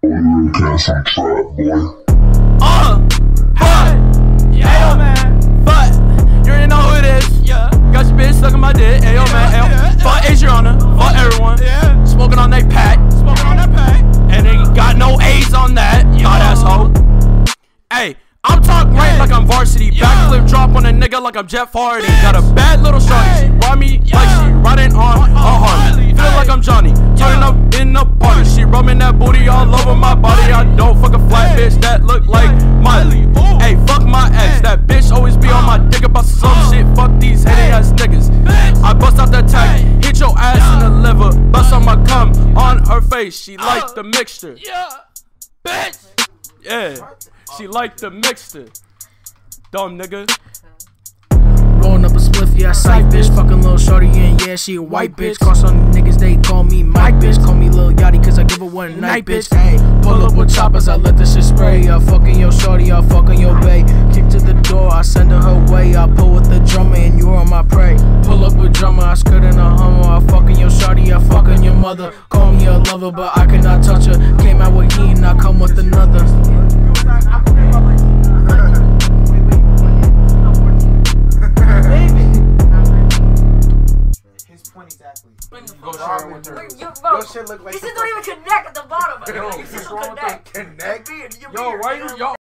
Some trap, boy. Fuck! Ayo, man. Fuck! You already know who it is. Yeah. Got your bitch sucking my dick. Ayo, man. Ayo. Fuck Adriana. Fuck everyone. Yeah. Smoking on they pack. Smoking on that pack. And they got no A's on that. Thought asshole. Hey. I'm talking right like I'm varsity. Backflip drop on a nigga like I'm Jeff Hardy. Got a bad little shorty. She ride me like she riding on a Harley. Feel like I'm Johnny. Turning up in the party. She rubbing that booty all over my body. I don't fuck a flat bitch that look like Miley. Hey, fuck my ex. That bitch always be on my dick about some shit. Fuck these heady ass niggas. I bust out that tag. Hit your ass in the liver. Bust on my cum on her face. She like the mixture. Yeah, bitch. Yeah. She like the mixture. Dumb nigga. Rolling up a spliff, yeah, sight bitch. Fucking little shorty, and yeah, she a white bitch. Cross on niggas, they call me Mike bitch. Call me Lil Yachty, cause I give her one night bitch. Hey, pull up with choppers, I let this shit spray. I fucking your shorty, I fucking your bae. Kick to the door, I send her her way. I pull with the drummer, and you are my prey. Pull up with drummer, I skirt in a Hummer. I fucking your shorty, I fucking your mother. Call me a lover, but I cannot touch her. Came out with he, and I come with another. Exactly. Go share with her. Your shit look like These don't even connect at the bottom. Yo, These what's don't wrong with connect. connect. Yo, why you? Yo.